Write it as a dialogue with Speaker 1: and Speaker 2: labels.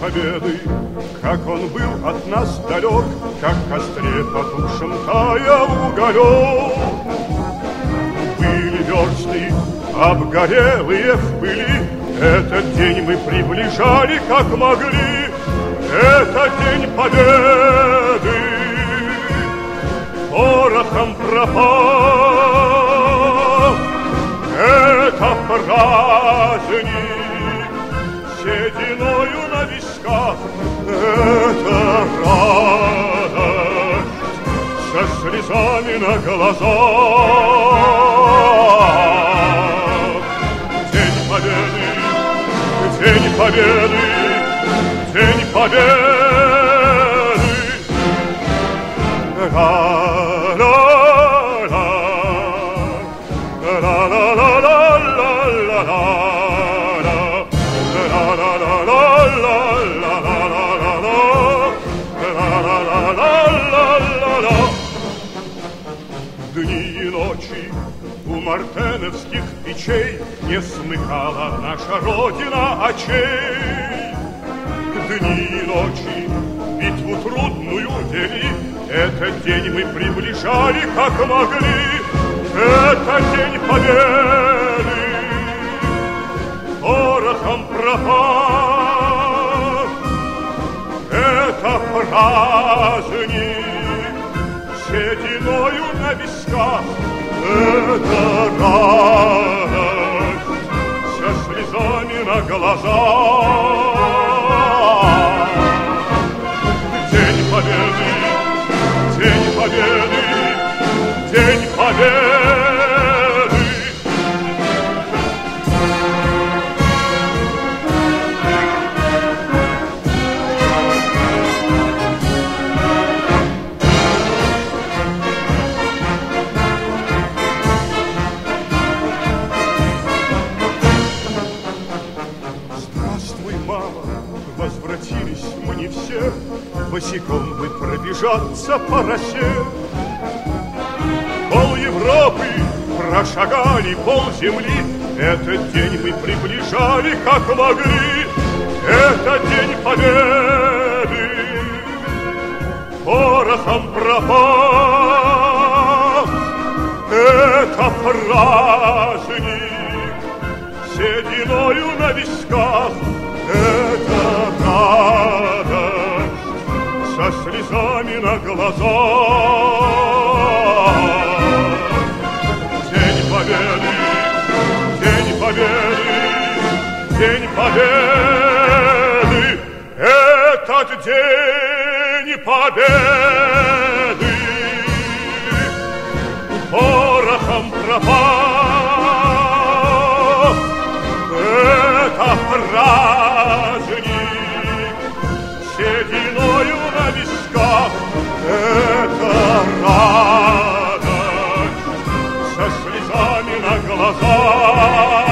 Speaker 1: победы, как он был от нас далек, как в костре потухшем таял уголек. Были версты, обгорелые в пыли, этот день мы приближали, как могли. Это день победы, порохом пропал. Это праздник, сединою на висках. Это радость со слезами на глазах. День победы, день победы, день победы. Дни и ночи у мартеновских печей не смыкала наша Родина очей. Дни и ночи битву трудную вели, этот день мы приближали, как могли. Это день победы, порохом пропах. Это праздник, сединою на висках. Это радость со слезами на глазах. День победы, день победы, день победы. Возвратились мы не все, босиком бы пробежаться по росе. Пол Европы прошагали, пол земли, этот день мы приближали, как могли. Это день победы, порохом пропах. Это праздник, сединою на висках. Это радость со слезами на глазах. День победы, день победы, день победы. Этот день победы порохом пропах. Это праздник, сединою на висках. Это радость со слезами на глазах.